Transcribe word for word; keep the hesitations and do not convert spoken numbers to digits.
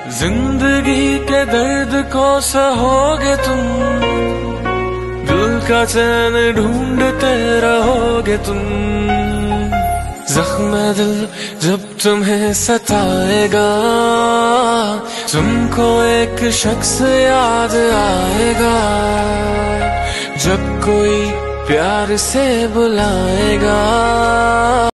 जिंदगी के दर्द को सहोगे तुम, दिल का चैन ढूंढते रहोगे तुम। जख्म दिल जब तुम्हें सताएगा, तुमको एक शख्स याद आएगा, जब कोई प्यार से बुलाएगा।